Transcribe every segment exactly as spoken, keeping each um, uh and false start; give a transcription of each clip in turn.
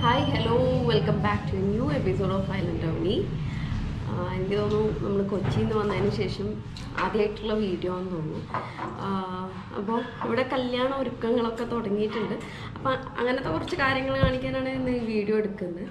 Hi, hello, welcome back to a new episode of Island Townie. എനിക്ക് തോന്നുന്നു നമ്മൾ കൊച്ചിയിൽ നിന്ന് വന്നതിന് ശേഷം ആദ്യമായിട്ടുള്ള വീഡിയോ എന്ന് തോന്നുന്നു. അപ്പോൾ ഇവിടെ കല്യാണ ഒരുക്കങ്ങളൊക്കെ തുടങ്ങിയിട്ടുണ്ട്. അപ്പം അങ്ങനത്തെ കുറച്ച് കാര്യങ്ങൾ കാണിക്കാനാണ് ഇന്ന് ഈ വീഡിയോ എടുക്കുന്നത്.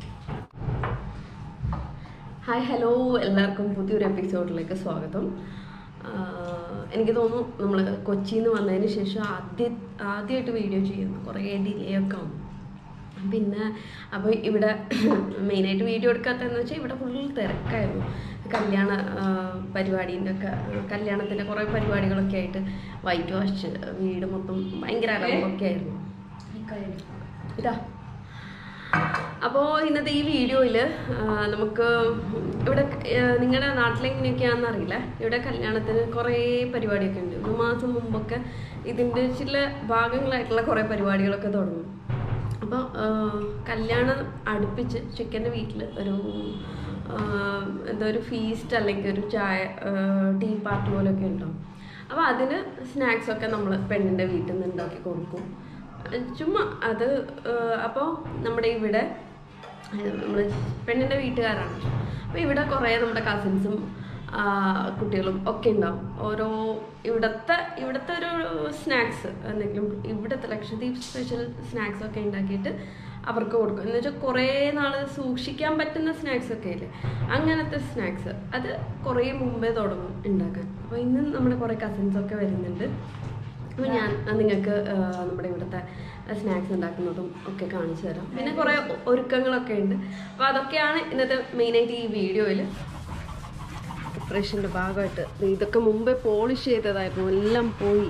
ഹായ് ഹലോ, എല്ലാവർക്കും പുതിയൊരു എപ്പിസോഡിലേക്ക് സ്വാഗതം. എനിക്ക് തോന്നുന്നു നമ്മൾ കൊച്ചിയിൽ നിന്ന് വന്നതിന് ശേഷം ആദ്യ ആദ്യമായിട്ട് വീഡിയോ ചെയ്യുന്നു. കുറേ ഡിലേ ഒക്കെ ആവും. പിന്നെ അപ്പോൾ ഇവിടെ മെയിനായിട്ട് വീഡിയോ എടുക്കാത്തതെന്ന് വെച്ചാൽ ഇവിടെ ഫുൾ തിരക്കായിരുന്നു. കല്യാണ പരിപാടീൻ്റെ ഒക്കെ കല്യാണത്തിൻ്റെ കുറേ പരിപാടികളൊക്കെ ആയിട്ട് വൈറ്റ് വാഷ് വീട് മൊത്തം ഭയങ്കര അലമ്പൊക്കെ ആയിരുന്നു. ഇതാ അപ്പോൾ ഇന്നത്തെ ഈ വീഡിയോയിൽ നമുക്ക് ഇവിടെ നിങ്ങളുടെ നാട്ടിലെങ്ങനെയൊക്കെയാണെന്ന് അറിയില്ല. ഇവിടെ കല്യാണത്തിന് കുറേ പരിപാടിയൊക്കെ ഉണ്ട്. ഒരു മാസം മുമ്പൊക്കെ ഇതിൻ്റെ ചില ഭാഗങ്ങളായിട്ടുള്ള കുറേ പരിപാടികളൊക്കെ തുടങ്ങും. അപ്പോൾ കല്യാണം അടുപ്പിച്ച് ചെക്കൻ്റെ വീട്ടിൽ ഒരു എന്താ ഒരു ഫീസ്റ്റ് അല്ലെങ്കിൽ ഒരു ചായ ടീ പാർട്ടി പോലെയൊക്കെ ഉണ്ടാവും. അപ്പോൾ അതിന് സ്നാക്സൊക്കെ നമ്മൾ പെണ്ണിൻ്റെ വീട്ടിൽ നിന്ന് ഉണ്ടാക്കി കൊടുക്കും. ചുമ്മാ അത് അപ്പോൾ നമ്മുടെ ഇവിടെ നമ്മൾ പെണ്ണിൻ്റെ വീട്ടുകാരാണ്. അപ്പോൾ ഇവിടെ കുറേ നമ്മുടെ കസിൻസും കുട്ടികളും ഒക്കെ ഉണ്ടാവും. ഓരോ ഇവിടുത്തെ ഇവിടുത്തെ ഒരു സ്നാക്സ് എന്തെങ്കിലും ഇവിടുത്തെ ലക്ഷദ്വീപ് സ്പെഷ്യൽ സ്നാക്സ് ഒക്കെ ഉണ്ടാക്കിയിട്ട് അവർക്ക് കൊടുക്കും. എന്ന് വെച്ചാൽ കുറേ നാൾ സൂക്ഷിക്കാൻ പറ്റുന്ന സ്നാക്സ് ഒക്കെ ഇല്ലേ, അങ്ങനത്തെ സ്നാക്സ് അത് കുറേ മുമ്പേ തുടങ്ങും ഉണ്ടാക്കാൻ. അപ്പോൾ ഇന്ന് നമ്മുടെ കുറേ കസിൻസൊക്കെ വരുന്നുണ്ട്. അപ്പോൾ ഞാൻ നിങ്ങൾക്ക് നമ്മുടെ ഇവിടുത്തെ സ്നാക്സ് ഉണ്ടാക്കുന്നതും ഒക്കെ കാണിച്ചു തരാം. പിന്നെ കുറേ ഒരുക്കങ്ങളൊക്കെ ഉണ്ട്. അപ്പോൾ അതൊക്കെയാണ് ഇന്നത്തെ മെയിനായിട്ട് ഈ വീഡിയോയിൽ. പ്രിപ്പറേഷൻ്റെ ഭാഗമായിട്ട് ഇതൊക്കെ മുമ്പേ പോളിഷ് ചെയ്തതായിരുന്നു, എല്ലാം പോയി.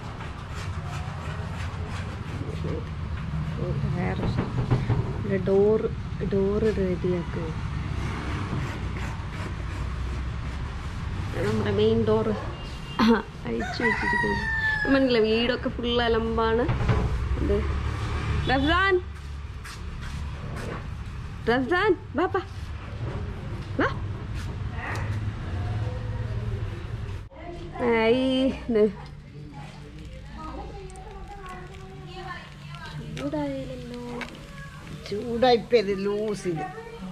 വേറെ ഡോറ് ഡോറ് റെഡിയാക്കുക. നമ്മുടെ മെയിൻ ഡോറ് അഴിച്ചു വെച്ചിരിക്കുന്നു. മനസ്സിലായി, വീടൊക്കെ ഫുൾ അലമ്പാണ്. ഇത് റഫ്സാൻ റഫ്സാൻ ബാപ്പാ വാ. ചൂടായില്ലല്ലോ, ചൂടായിപ്പത് ലൂസില്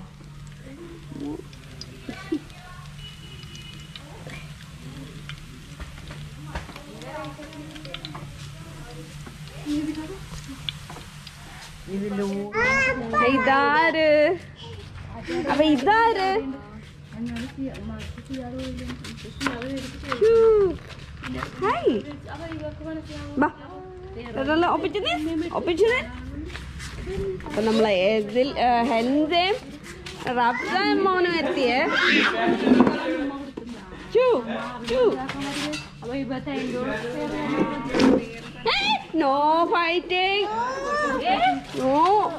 ഇതാര്? അപ്പൊ ഇതാര്? ഹായ് അപ്പൊ നമ്മളെ ഇതിൽ ഹെൻസയും റഫ്സാൻ മോനും എത്തിയേ. No fighting, no.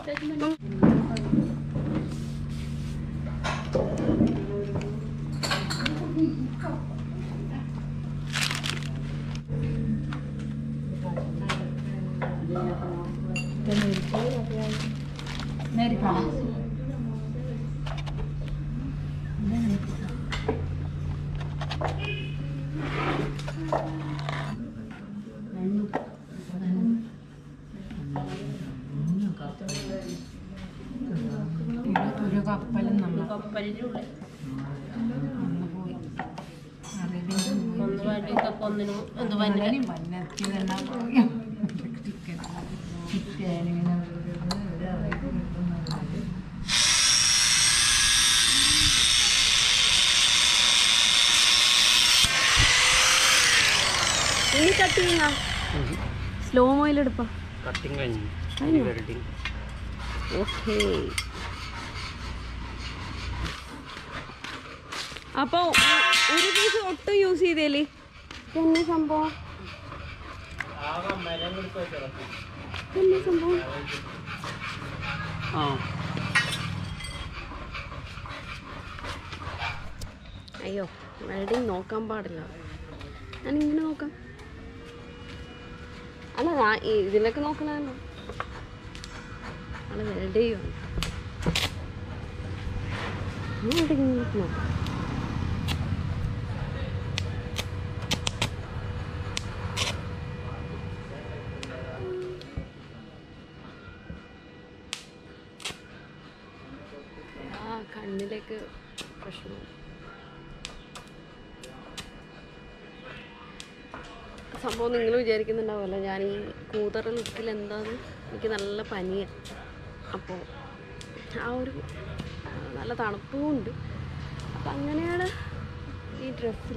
ഒരു കപ്പലും നമ്മൾ കപ്പലിൻ്റെ ഉള്ളിൽ പോയി ഒന്ന് വേണ്ടിയിട്ടൊക്കെ ഒന്നിനും എന്ത് വന്നതിനും വന്നത്തിലെല്ലാം പോയി. ഇനി കട്ടിങ് സ്ലോ മോയിലെടുപ്പാ. കട്ടിങ് കഴിഞ്ഞു. ഓക്കെ, അപ്പോൾ ഒരു പീസ് ഒട്ടും യൂസ് ചെയ്തേലേ പിന്നെ സംഭവം പിന്നെ സംഭവം ആ അയ്യോ, വെൽഡിങ് നോക്കാൻ പാടില്ല. ഞാനിങ്ങനെ നോക്കാം. അല്ല, ഞാൻ ഇതിലൊക്കെ നോക്കണമല്ലോ. ആള് വെൽഡ് ചെയ്യുവാണ്. നോക്കാം. കണ്ണിലേക്ക് പ്രശ്നമാണ്. സംഭവം നിങ്ങൾ വിചാരിക്കുന്നുണ്ടാവുമല്ലോ, ഞാൻ ഈ കൂതറ ലുക്കിൽ എന്താന്ന്, എനിക്ക് നല്ല പനിയാണ്. അപ്പോൾ ആ ഒരു നല്ല തണുപ്പും ഉണ്ട്. അപ്പം അങ്ങനെയാണ് ഈ ഡ്രസ്സിൽ.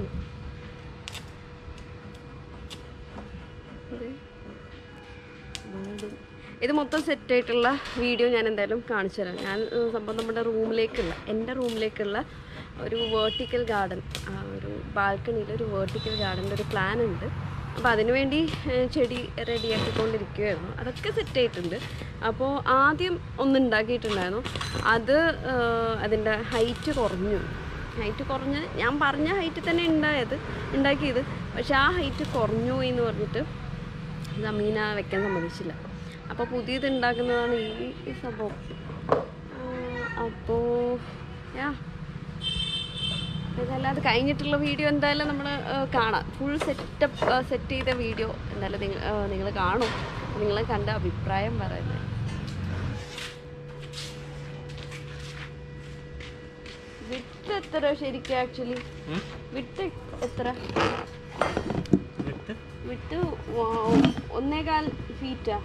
ഇത് മൊത്തം സെറ്റായിട്ടുള്ള വീഡിയോ ഞാൻ എന്തായാലും കാണിച്ചു തരാം. ഞാൻ സംഭവം നമ്മുടെ റൂമിലേക്കുള്ള എൻ്റെ റൂമിലേക്കുള്ള ഒരു വേർട്ടിക്കൽ ഗാർഡൻ, ഒരു ബാൽക്കണിയിൽ ഒരു വേർട്ടിക്കൽ ഗാർഡൻ്റെ ഒരു പ്ലാൻ ഉണ്ട്. അപ്പോൾ അതിനുവേണ്ടി ചെടി റെഡിയാക്കിക്കൊണ്ടിരിക്കുകയായിരുന്നു. അതൊക്കെ സെറ്റായിട്ടുണ്ട്. അപ്പോൾ ആദ്യം ഒന്നുണ്ടാക്കിയിട്ടുണ്ടായിരുന്നു. അത് അതിൻ്റെ ഹൈറ്റ് കുറഞ്ഞു. ഹൈറ്റ് കുറഞ്ഞ് ഞാൻ പറഞ്ഞ ഹൈറ്റ് തന്നെ ഉണ്ടായത് ഉണ്ടാക്കിയത് പക്ഷെ ആ ഹൈറ്റ് കുറഞ്ഞു എന്ന് പറഞ്ഞിട്ട് സമീന വെക്കാൻ സമ്മതിച്ചില്ല. അപ്പോൾ പുതിയത് ഉണ്ടാക്കുന്നതാണ് ഈ ഈ സംഭവം. അപ്പോൾ യാ ഇതല്ല, അത് കഴിഞ്ഞിട്ടുള്ള വീഡിയോ എന്തായാലും നമ്മൾ കാണാം. ഫുൾ സെറ്റപ്പ് സെറ്റ് ചെയ്ത വീഡിയോ എന്തായാലും നിങ്ങൾ നിങ്ങൾ കാണും. നിങ്ങൾ കണ്ട അഭിപ്രായം പറയുന്നത്. വിട്ട് എത്ര ശരിക്കും ആക്ച്വലി വിട്ട് എത്ര വിട്ട് ഒന്നേകാൽ ഫീറ്റാ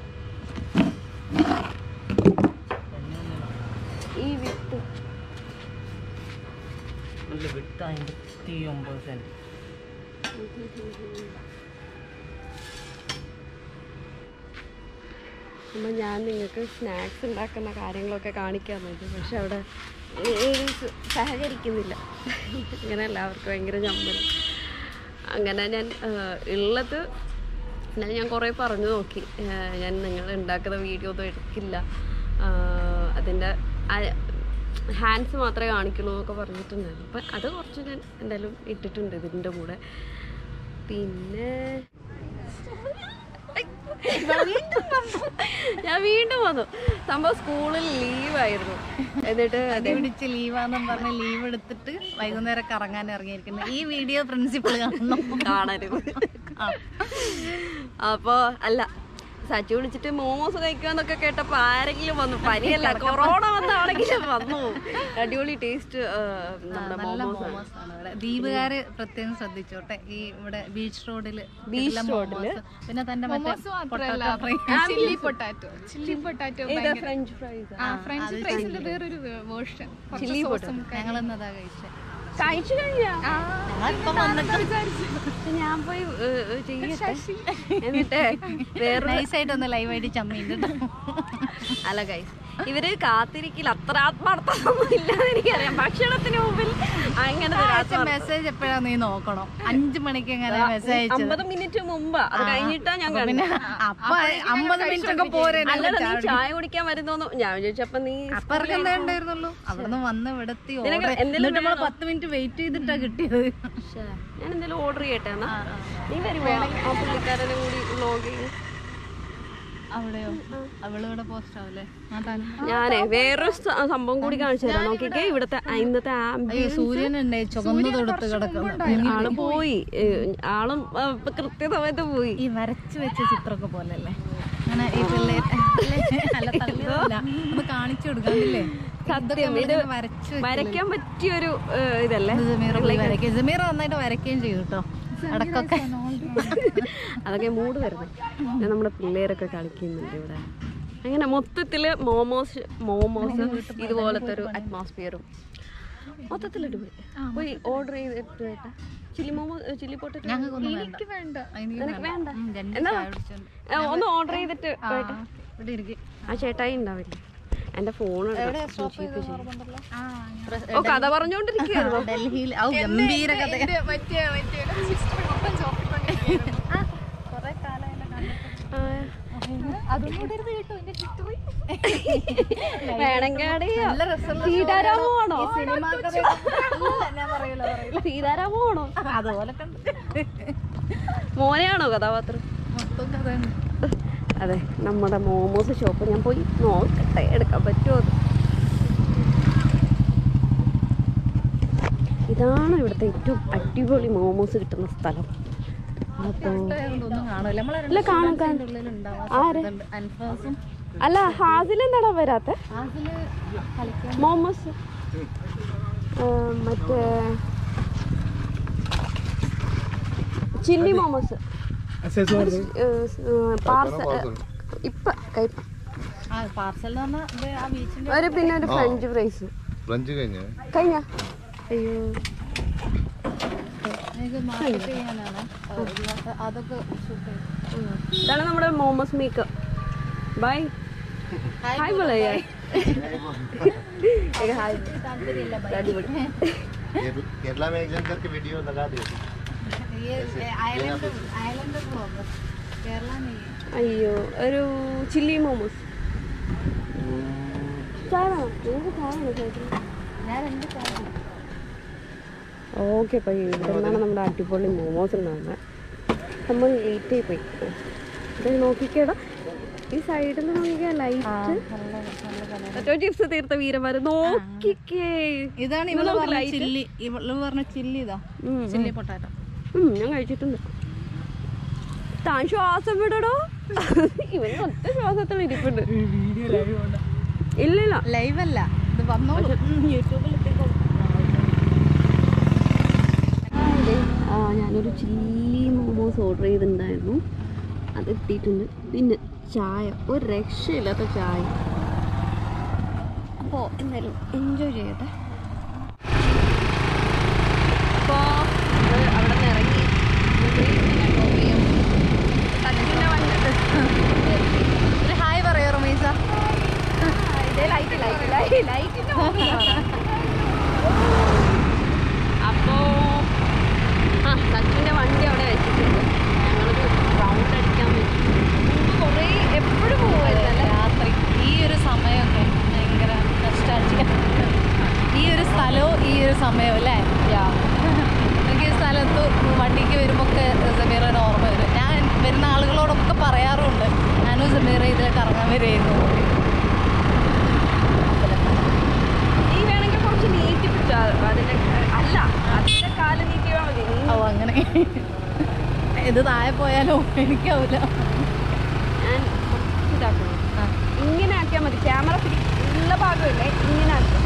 ഈ വിട്ട്. അപ്പം ഞാൻ നിങ്ങൾക്ക് സ്നാക്സ് ഉണ്ടാക്കുന്ന കാര്യങ്ങളൊക്കെ കാണിക്കാൻ നോക്കി. പക്ഷെ അവിടെ സഹകരിക്കുന്നില്ല. അങ്ങനെ എല്ലാവർക്കും ഭയങ്കര ചമ്മൽ. അങ്ങനെ ഞാൻ ഉള്ളത് എന്നാൽ ഞാൻ കുറേ പറഞ്ഞു നോക്കി. ഞാൻ നിങ്ങൾ ഉണ്ടാക്കുന്ന വീഡിയോ ഒന്നും എടുക്കില്ല, അതിൻ്റെ ഹാൻഡ്സ് മാത്രമേ കാണിക്കുള്ളൂ എന്നൊക്കെ പറഞ്ഞിട്ടുണ്ടായിരുന്നു. അപ്പം അത് കുറച്ച് ഞാൻ എന്തായാലും ഇട്ടിട്ടുണ്ട് ഇതിൻ്റെ കൂടെ. പിന്നെ ഞാൻ വീണ്ടും വന്നു. സംഭവം സ്കൂളിൽ ലീവായിരുന്നു. എന്നിട്ട് അതെ പിടിച്ച് ലീവാന്നും പറഞ്ഞ് ലീവ് എടുത്തിട്ട് വൈകുന്നേരം കറങ്ങാൻ ഇറങ്ങിയിരിക്കുന്നു. ഈ വീഡിയോ പ്രിൻസിപ്പൾ കാണരുത്. അപ്പോ അല്ല, സച്ചി വിളിച്ചിട്ട് മോമോസ് കഴിക്കാന്നൊക്കെ കേട്ടപ്പോ ആരെങ്കിലും വന്നു. പനിയല്ല, കൊറോണ വന്നാണെങ്കിലും വന്നു. അടിപൊളി ടേസ്റ്റ് നല്ല മോമോസ് ആണ് ഇവിടെ. ദ്വീപുകാര് പ്രത്യേകം ശ്രദ്ധിച്ചോട്ടെ. ഈ ഇവിടെ ബീച്ച് റോഡില് ബീച്ച് റോഡില് പിന്നെ തന്റെ chilli potato chilli potato French fries French ഫ്രൈസിന്റെ വേറൊരു വേർഷൻ. ചില്ലി പൊട്ടാറ്റോ ഞങ്ങളെന്നതാ കഴിച്ചത്. കഴിച്ചു കഴിഞ്ഞാ ഞാൻ പോയി ചെയ്യട്ടെ. എന്നിട്ട് വേറെ നൈസായിട്ടൊന്ന് ലൈവായിട്ട് ചമ്മീണ്ട്. അല്ല ഗൈസ്, ഇവര് കാത്തിരിക്കില്ല, അത്ര ആത്മാർത്ഥമൊന്നും ഇല്ലാന്ന് എനിക്കറിയാം. ഭക്ഷണത്തിന് മുമ്പിൽ അങ്ങനെ മെസ്സേജ് എപ്പോഴാ നീ നോക്കണം. അഞ്ചു മണിക്ക് എങ്ങനെ മെസ്സേജ് അമ്പത് മിനിറ്റ് മുമ്പാ, അത് കഴിഞ്ഞിട്ടാ ഞാൻ പിന്നെ അപ്പൊ അമ്പത് മിനിറ്റ് ഒക്കെ പോരെ. അല്ലല്ല, നീ ചായ കുടിക്കാൻ വരുന്നോന്നു ഞാൻ ചോദിച്ചപ്പോ നീ അപ്പൊ ഇറക്കുന്നേ ഉണ്ടായിരുന്നുള്ളൂ. അവിടുന്ന് വന്ന് ഇവിടെ എത്തി. നമ്മള് പത്ത് മിനിറ്റ് വെയിറ്റ് ചെയ്തിട്ടാ കിട്ടിയത്. ഞാൻ എന്തായാലും ഓർഡർ ചെയ്യട്ടെ. എന്നാ നീ വരുമോ ആ പുള്ളിക്കാരനെ കൂടി വ്ലോഗ് ചെയ്യും? അവിടെയോ? അവളിവിടെ പോസ്റ്റ് ആവല്ലേ? ഞാനേ വേറൊരു സംഭവം കൂടി കാണിച്ചു തരാം. നോക്കിക്കേ, ഇവിടത്തെ ഇന്നത്തെ സൂര്യനുണ്ടായി ചുവന്നു തൊടുത്ത് കിടക്കുന്നു. ആള് പോയി, ആളും കൃത്യസമയത്ത് പോയി. ഈ വരച്ചു വെച്ച ചിത്രമൊക്കെ പോലല്ലേ അങ്ങനെ ഈ പിള്ളേര് അല്ല തള്ളിയതല്ല, ഒന്ന് കാണിച്ചു കൊടുക്കാന്നില്ലേ? സത്യം, ഇത് വരയ്ക്കാൻ പറ്റിയൊരു ഇതല്ലേ. ജമീറ നന്നായിട്ട് വരയ്ക്കുകയും ചെയ്തു കേട്ടോ. അടക്കൊക്കെ അതൊക്കെ മൂഡ് വരുന്നത്. ഞാൻ നമ്മുടെ പിള്ളേരൊക്കെ കളിക്കുന്നുണ്ട് ഇവിടെ. അങ്ങനെ മൊത്തത്തില് മോമോസ് മോമോസ് ഇതുപോലത്തെ ഒരു അറ്റ്മോസ്ഫിയറും മൊത്തത്തിലിട്ട് പോയി പോയി ഓർഡർ ചെയ്തിട്ട് ചില്ലി മോമോ ചില്ലി പൊട്ടറ്റോ എനിക്ക് വേണ്ട. നിനക്ക് വേണ്ട എന്നാ ഒന്ന് ഓർഡർ ചെയ്തിട്ട് ആ ചേട്ടായി ഉണ്ടാവില്ല. എന്റെ ഫോൺ ഓ കഥ പറഞ്ഞോണ്ടിരിക്കുകയായിരുന്നു. ഡൽഹിയിൽ ഗംഭീര കഥ. വേണമെങ്കിൽ സീതാരാമോ സീതാരാമോ അതുപോലെ മോനെയാണോ കഥാപാത്രം? അതെ, നമ്മുടെ മോമോസ് ഷോപ്പ് ഞാൻ പോയി നോക്കട്ടെ എടുക്കാൻ പറ്റുമോ. ഇതാണ് ഇവിടുത്തെ ഏറ്റവും അടിപൊളി മോമോസ് കിട്ടുന്ന സ്ഥലം. അല്ല കാണാൻ അല്ല ഹാസിൽ എന്താടാ വരാത്ത മോമോസ് മറ്റേ ചില്ലി മോമോസ് പാർസൽ ഇപ്പൊ കൈപ്പ പാർസൽ ഒരു പിന്നെ ഒരു ഫ്രഞ്ച് ഫ്രൈസ് ഫ്രഞ്ച് കഴിഞ്ഞ കഴിഞ്ഞ അയ്യോ ഇതാണ് നമ്മുടെ മോമോസ് മേക്കർ ബൈ ഹായ് ബോളയ്യ केरला में एक जन करके वीडियो लगा दे അയ്യോ ഒരു ചില്ലി മോമോസ് ചായ വേണോ നിങ്ങൾക്ക് ചായ വേണോ ഓക്കെ അപ്പോൾ ഇവിടെന്നാണ് നമ്മുടെ അടിപൊളി മോമോസ് ഉണ്ടാകുന്നത് നമ്മൾ ലേറ്റ് ആയി പോയി ഇത് നോക്കിക്കേടാ ഈ സൈഡിൽ നോക്കിയാ ലൈറ്റ് ഏറ്റവും ചിപ്സ് തീർത്ത വീരന്മാര് നോക്കിക്കേ ഇതാണ് ഇവള് പറഞ്ഞ ചില്ലി ഇവള് പറഞ്ഞ ചില്ലി ഇതാ ചില്ലി പൊട്ടാറ്റോ ഞാൻ കഴിച്ചിട്ടുണ്ട് താൻ ശ്വാസം വിടടോ ഇവന് ഒറ്റ ശ്വാസത്തിൽ ഇരിപ്പുണ്ട് ഇല്ലില്ല ലൈവ് അല്ല ഇത് വന്നോളൂ യൂട്യൂബിൽ ആ ഞാനൊരു ചില്ലി മോമോസ് ഓർഡർ ചെയ്തിട്ടുണ്ടായിരുന്നു അത് എത്തിയിട്ടുണ്ട് പിന്നെ ചായ ഒരു രക്ഷയില്ലാത്ത ചായ അപ്പോൾ എന്തായാലും എൻജോയ് ചെയ്യട്ടെ അപ്പോൾ അവിടെ നിന്ന് ഇറങ്ങി ഒരു ഹായ് പറയോ റമീസ ഇതേ ലൈറ്റ് ലൈറ്റ് ലൈറ്റിൻ്റെ അപ്പോൾ ആ സച്ചിൻ്റെ വണ്ടി അവിടെ വെച്ചിട്ടുണ്ട് ഞങ്ങളൊരു റൗണ്ട് അടിക്കാൻ പറ്റും കുറേ എപ്പോഴും പോകുമായിരുന്നല്ലേ രാത്രി ഈ ഒരു സമയമൊക്കെ ഭയങ്കര കഷ്ടം ഈ ഒരു സ്ഥലവും ഈ ഒരു സമയവും അല്ലേ എനിക്ക് ഈ സ്ഥലത്ത് വണ്ടിക്ക് വരുമ്പോൾ ഒക്കെ സമീറയുടെ ഓർമ്മ വരും ഞാൻ വരുന്ന ആളുകളോടൊക്കെ പറയാറുണ്ട് ഞാനും സമീറ ഇതിൽ കറങ്ങാൻ വരുമായിരുന്നു നീ വേണമെങ്കിൽ കുറച്ച് നീട്ടി പിടിച്ചാൽ അതിൻ്റെ അല്ല അതിൻ്റെ കാല് നീക്കിയാൽ മതി ഓ അങ്ങനെ ഇത് താഴെ പോയാലോ എനിക്കാവില്ല ഞാൻ കുറച്ച് ഇതാക്കണം ഇങ്ങനെ ആക്കിയാൽ മതി ക്യാമറ ഉള്ള ഭാഗമില്ലേ ഇങ്ങനെ ആക്കാം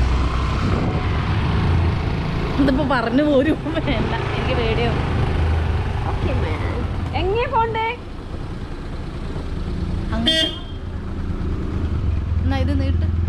ഇതിപ്പോൾ പറഞ്ഞു പോരും വേണ്ട എനിക്ക് പേടിയോ ഓക്കെ എങ്ങനെ പോണ്ടേ അങ്ങനെ എന്നാ ഇത് നീട്ട്